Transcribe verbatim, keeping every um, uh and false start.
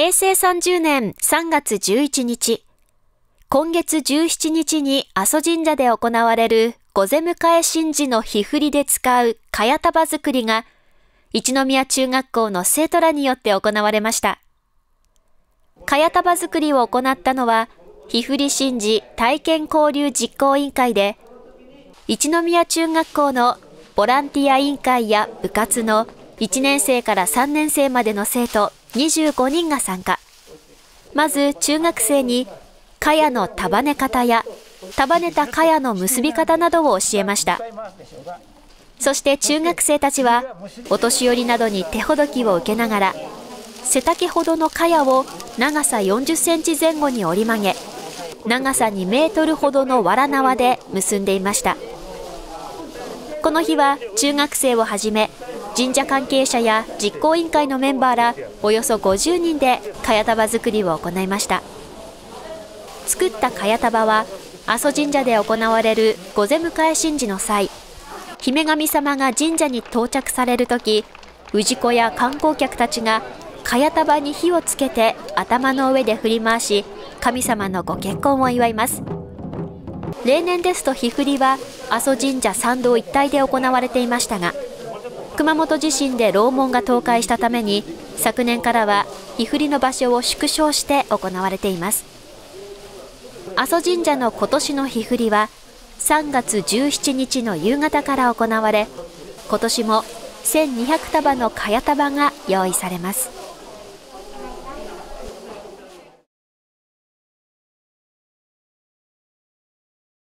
へいせいさんじゅうねんさんがつじゅういちにち、今月じゅうしちにちに阿蘇神社で行われる御出迎え神事の火振りで使う茅束作りが、一宮中学校の生徒らによって行われました。茅束作りを行ったのは、火振り神事体験交流実行委員会で、一宮中学校のボランティア委員会や部活のいちねんせいからさんねんせいまでの生徒にじゅうごにんが参加。まず中学生に茅の束ね方や束ねた茅の結び方などを教えました。そして中学生たちはお年寄りなどに手ほどきを受けながら、背丈ほどの茅を長さよんじゅっセンチぜん後に折り曲げ、長さにメートルほどのわら縄で結んでいました。この日は中学生をはじめ、神社関係者や実行委員会のメンバーらおよそごじゅうにんで茅束作りを行いました。作った茅束は阿蘇神社で行われる御出迎え神事の際、姫神様が神社に到着されるとき、氏子や観光客たちが茅束に火をつけて頭の上で振り回し、神様のご結婚を祝います。例年ですと火振りは阿蘇神社参道一帯で行われていましたが、熊本地震で楼門が倒壊したために、昨年からは火振りの場所を縮小して行われています。阿蘇神社の今年の火振りはさんがつじゅうしちにちの夕方から行われ、今年もせんにひゃくたばの茅束が用意されます。